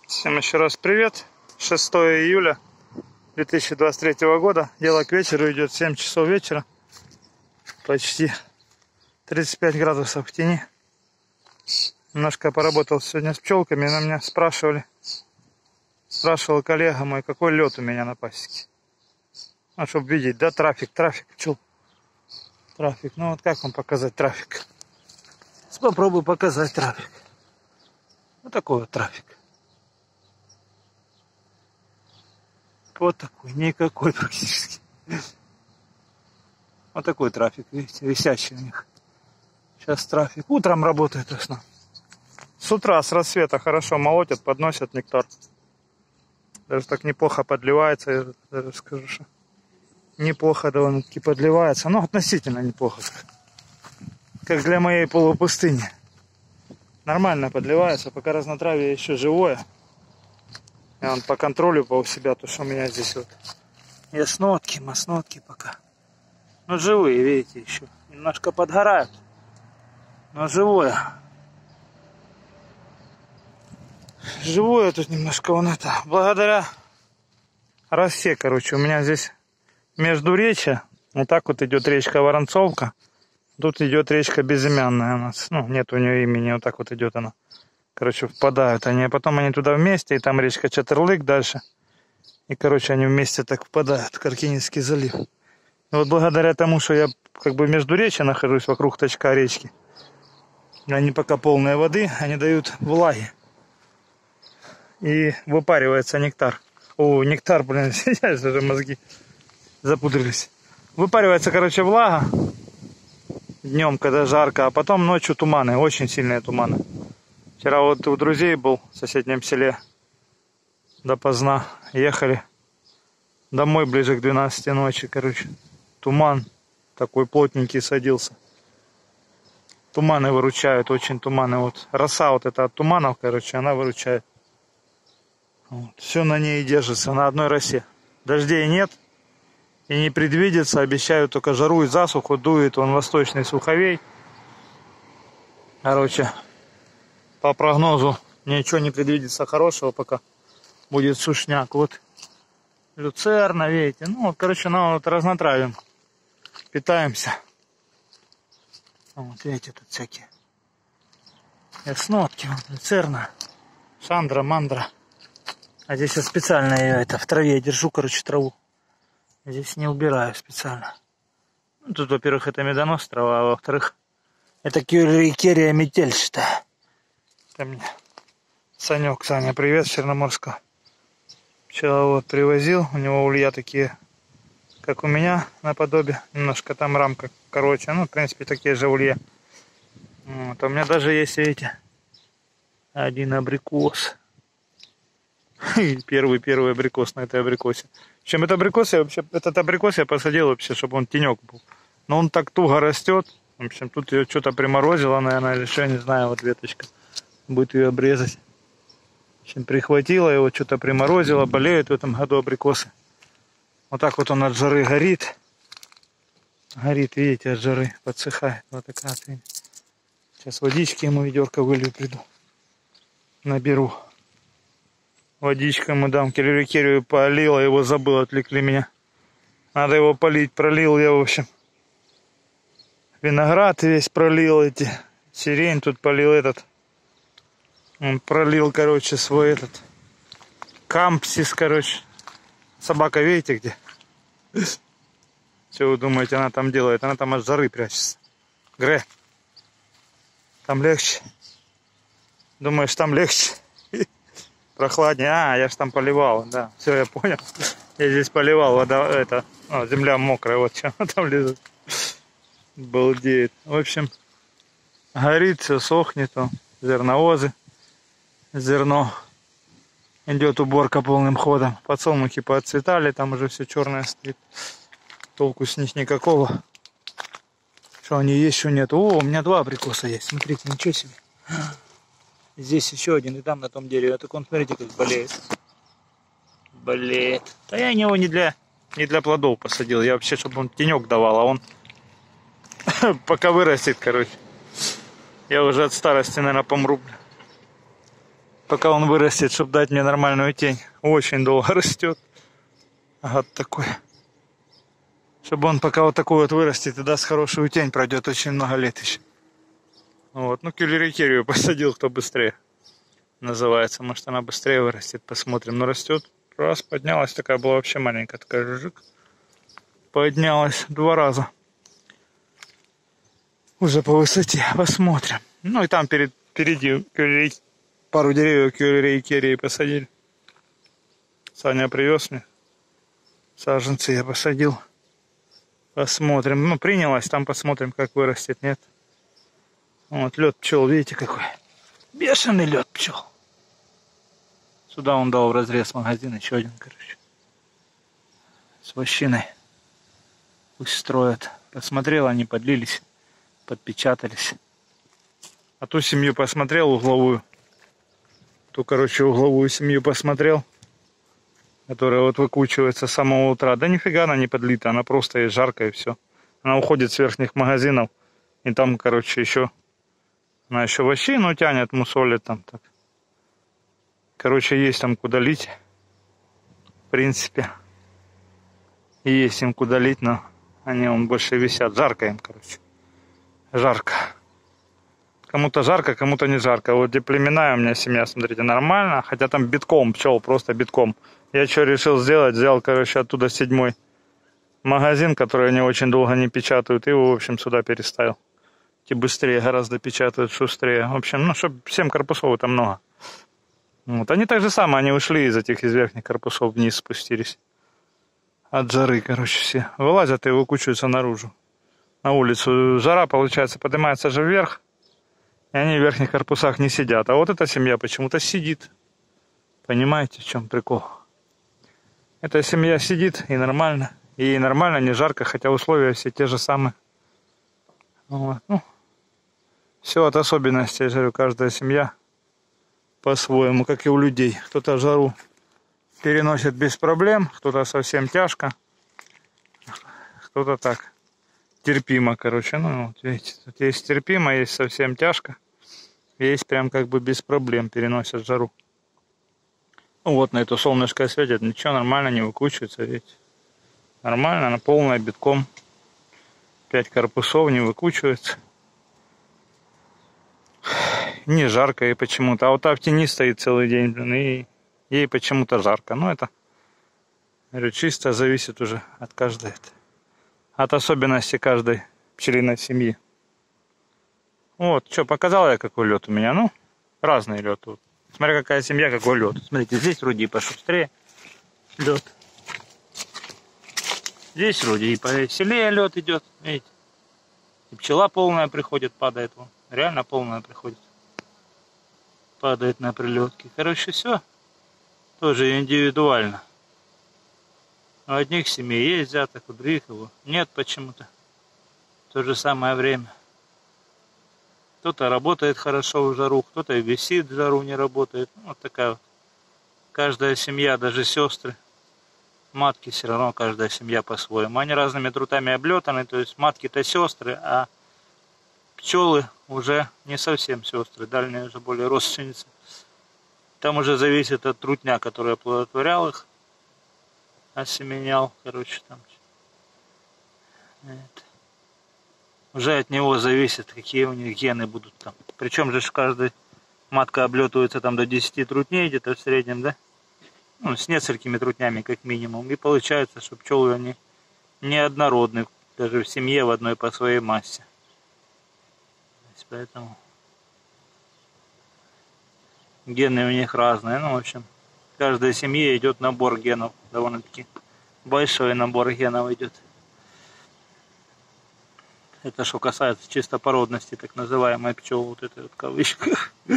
Всем еще раз привет. 6 июля 2023 года. Дело к вечеру идет 7 часов вечера. Почти 35 градусов в тени. Немножко поработал сегодня с пчелками. На меня спрашивал коллега мой, какой лед у меня на пасеке. Ну, чтобы видеть, да, трафик пчел. Трафик. Ну вот как вам показать трафик? Попробую показать трафик. Вот такой вот трафик. Вот такой, никакой практически. Вот такой трафик, видите, висящий у них. Сейчас трафик. Утром работает в основном. С утра, с рассвета хорошо молотят, подносят нектар. Даже так неплохо подливается, я даже скажу, что неплохо довольно-таки подливается. Ну, относительно неплохо. Как для моей полупустыни. Нормально подливается, пока разнотравие еще живое. Я вон по контролю у себя, то что у меня здесь вот яснотки, маснотки пока. Но живые, видите, еще. Немножко подгорают. Но живое. Живое тут немножко вон это. Благодаря росе, короче, у меня здесь междуречье. Вот так вот идет речка Воронцовка. Тут идет речка Безымянная у нас. Ну, нет у нее имени, вот так вот идет она. Короче, впадают они, а потом они туда вместе, и там речка Чатырлык дальше. И, короче, они вместе так впадают в Каркининский залив. И вот благодаря тому, что я как бы между речи нахожусь, вокруг точка речки, они пока полные воды, они дают влаги. И выпаривается нектар. О, нектар, блин, сейчас даже мозги запудрились. Выпаривается, короче, влага днем, когда жарко, а потом ночью туманы, очень сильные туманы. Вчера вот у друзей был в соседнем селе, допоздна ехали домой ближе к 12 ночи, короче, туман такой плотненький садился. Туманы выручают, очень туманы, вот роса вот эта от туманов, короче, она выручает. Вот. Все на ней держится, на одной росе. Дождей нет и не предвидится, обещают только жару и засуху, дует вон восточный суховей. Короче, по прогнозу ничего не предвидится хорошего, пока будет сушняк. Вот люцерна, видите. Ну, вот, короче, нам вот разнотравим. Питаемся. Вот, видите, тут всякие яснотки, вот, люцерна, шандра, мандра. А здесь я специально ее это в траве держу, короче, траву. Здесь не убираю специально. Ну, тут, во-первых, это медонос трава, а во-вторых, это керия метельчатая. Это мне Санек, Саня, привет с Черноморска. Пчеловод привозил, у него улья такие, как у меня, наподобие. Немножко там рамка короче, ну, в принципе, такие же улья. Вот, а у меня даже есть, видите, один абрикос. Первый абрикос на этой абрикосе. Чем это абрикос, этот абрикос я посадил вообще, чтобы он тенек был. Но он так туго растет. В общем, тут ее что-то приморозило, наверное, или что, я не знаю, вот веточка. Будет ее обрезать. В общем, прихватило его, что-то приморозило, болеют в этом году абрикосы. Вот так вот он от жары горит. Горит, видите, от жары, подсыхает. Вот такая вот. Сейчас водички ему ведерко вылью, приду. Наберу. Водичка ему дам, керию полила, его забыл, отвлекли меня. Надо его полить, пролил я, в общем. Виноград весь пролил эти. Сирень тут полил этот. Он пролил, короче, свой этот кампсис, короче. Собака, видите, где? Что вы думаете, она там делает? Она там от жары прячется. Гре. Там легче. Думаешь, там легче? Прохладнее. А, я ж там поливал, да. Все, я понял. Я здесь поливал, вода, это, земля мокрая, вот что она там лежит. Балдеет. В общем, горит, все сохнет, зерновозы. Зерно. Идет уборка полным ходом. Подсолнухи поотцветали, там уже все черное стоит. Толку с них никакого. Что они есть, что нет. О, у меня 2 абрикоса есть. Смотрите, ничего себе. Здесь еще один, и там на том дереве. А так он, смотрите, как болеет. Болеет. Да я его не для плодов посадил. Я вообще, чтобы он тенек давал, а он пока вырастет, короче. Я уже от старости, наверное, помру. Пока он вырастет, чтобы дать мне нормальную тень. Очень долго растет. Гад такой. Чтобы он пока вот такой вот вырастет и даст хорошую тень, пройдет очень много лет еще. Вот. Ну, кюллерикерию посадил, кто быстрее. Называется. Может, она быстрее вырастет. Посмотрим. Но растет. Раз, поднялась. Такая была вообще маленькая. Такая жужик. Поднялась 2 раза. Уже по высоте. Посмотрим. Ну, и там впереди пару деревьев кюллерикерии посадили. Саня привез мне. Саженцы я посадил. Посмотрим. Ну, принялась. Там посмотрим, как вырастет. Нет. Вот лед пчел. Видите, какой? Бешеный лед пчел. Сюда он дал в разрез магазин. Еще один, короче. С вощиной. Пусть строят. Посмотрел, они подлились. Подпечатались. А ту семью посмотрел угловую. Ту, короче, угловую семью посмотрел. Которая вот выкучивается с самого утра. Да нифига она не подлита. Она просто и жаркая, и все. Она уходит с верхних магазинов. И там, короче, еще... Она еще вощину тянет, мусолит там так. Короче, есть там куда лить. В принципе. И есть им куда лить, но они вон больше висят. Жарко им, короче. Жарко. Кому-то жарко, кому-то не жарко. Вот где племенная у меня семья, смотрите, нормально. Хотя там битком пчел, просто битком. Я что решил сделать? Взял, короче, оттуда 7-й магазин, который они очень долго не печатают. И его, в общем, сюда переставил. И быстрее гораздо печатают, шустрее. В общем, ну, чтобы 7 корпусов, это много. Вот. Они так же самое, они ушли из верхних корпусов, вниз спустились. От жары, короче, все. Вылазят и выкучиваются наружу. На улицу. Жара, получается, поднимается же вверх. И они в верхних корпусах не сидят. А вот эта семья почему-то сидит. Понимаете, в чем прикол? Эта семья сидит, и нормально. И нормально, не жарко, хотя условия все те же самые. Вот. Ну, все от особенностей, я говорю, каждая семья по-своему, как и у людей. Кто-то жару переносит без проблем, кто-то совсем тяжко, кто-то так терпимо, короче. Ну, вот видите, тут есть терпимо, есть совсем тяжко, есть прям как бы без проблем переносят жару. Ну, вот на это солнышко светит, ничего, нормально, не выкучивается, видите. Нормально, она полная, битком. 5 корпусов, не выкучивается. Не жарко ей почему-то. А вот та в тени стоит целый день, блин, и ей почему-то жарко. Ну, это, говорю, чисто зависит уже от каждой. От особенностей каждой пчелиной семьи. Вот, что, показал я, какой лед у меня. Ну, разный лед. Вот. Смотри, какая семья, какой лед. Смотрите, здесь вроде и пошустрее лед. Здесь вроде и повеселее лед идет, видите. И пчела полная приходит, падает вон. Реально полная приходит. Падает на прилетки. Короче, все тоже индивидуально. У одних семей есть взяток, у других его нет почему-то. В то же самое время. Кто-то работает хорошо в жару, кто-то висит в жару, не работает. Вот такая вот. Каждая семья, даже сестры. Матки все равно каждая семья по-своему. Они разными трутами облетаны, то есть матки-то сестры, а пчелы уже не совсем сестры, дальние уже более родственницы. Там уже зависит от трутня, который оплодотворял их, осеменял, короче, там. Это. Уже от него зависит, какие у них гены будут там. Причем же каждая матка облетывается там до 10 трутней где-то в среднем, да? Ну, с несколькими трутнями, как минимум. И получается, что пчелы, они неоднородны, даже в семье в одной по своей массе. Поэтому гены у них разные. Ну, в общем, в каждой семье идет набор генов. Довольно-таки большой набор генов идет. Это что касается чисто породности, так называемой пчел, вот этой вот кавычка.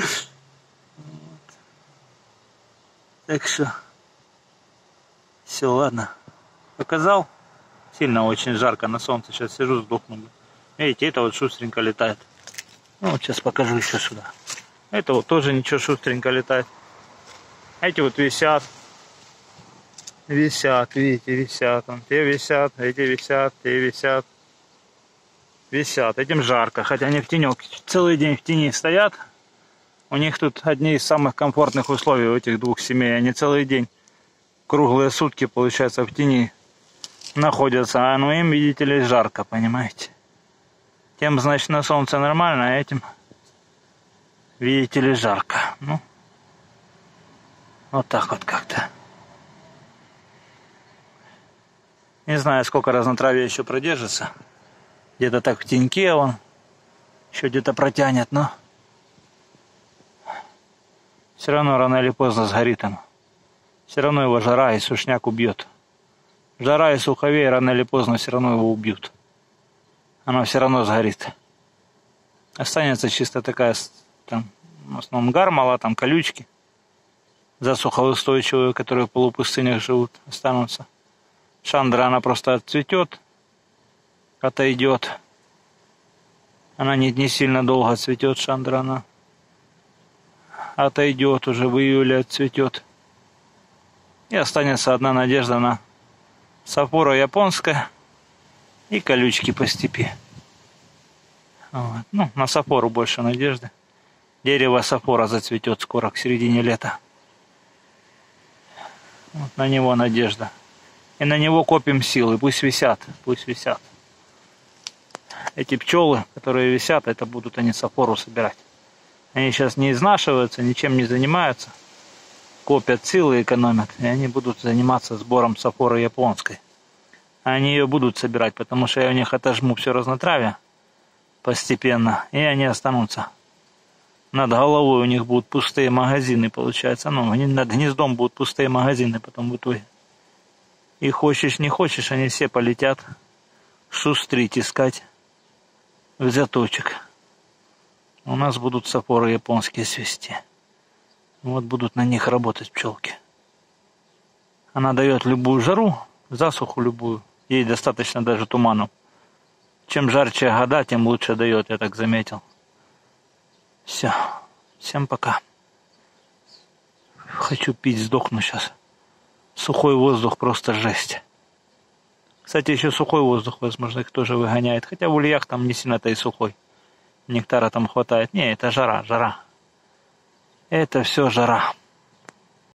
Так что... Все, ладно. Показал. Сильно очень жарко на солнце. Сейчас сижу, сдохну. Видите, это вот шустренько летает. Ну, вот сейчас покажу еще сюда. Это вот тоже ничего, шустренько летает. Эти вот висят. Висят, видите, висят. Те висят, эти висят, те висят. Висят. Этим жарко, хотя они в тенек целый день в тени стоят. У них тут одни из самых комфортных условий у этих двух семей. Они целый день, круглые сутки, получается, в тени находятся. Но им, видите ли, жарко, понимаете. Тем, значит, на солнце нормально, а этим, видите ли, жарко. Ну, вот так вот как-то. Не знаю, сколько разнотравья еще продержится. Где-то так в теньке он еще где-то протянет, но все равно рано или поздно сгорит он. Все равно его жара и сушняк убьет. Жара и суховей рано или поздно все равно его убьют. Оно все равно сгорит. Останется чисто такая, там, в основном гармала, там колючки засухоустойчивые, которые в полупустынях живут, останутся. Шандра, она просто отцветет, отойдет. Она не сильно долго цветет, шандра, она отойдет, уже в июле отцветет. И останется одна надежда на сапора японская и колючки по степи. Вот. Ну, на сапору больше надежды. Дерево сапора зацветет скоро, к середине лета. Вот на него надежда. И на него копим силы. Пусть висят, пусть висят. Эти пчелы, которые висят, это будут они сапору собирать. Они сейчас не изнашиваются, ничем не занимаются. Копят силы, экономят. И они будут заниматься сбором сапоры японской. Они ее будут собирать, потому что я у них отожму все разнотравие постепенно. И они останутся. Над головой у них будут пустые магазины, получается. Ну, над гнездом будут пустые магазины потом в итоге. И хочешь, не хочешь, они все полетят шустрить, искать взяточек. У нас будут сапоры японские свести. Вот будут на них работать пчелки. Она дает любую жару, засуху любую. Ей достаточно даже туману. Чем жарче года, тем лучше дает, я так заметил. Все. Всем пока. Хочу пить, сдохну сейчас. Сухой воздух просто жесть. Кстати, еще сухой воздух, возможно, их тоже выгоняет. Хотя в ульях там не сильно-то и сухой. Нектара там хватает. Не, это жара, жара. Это все жара.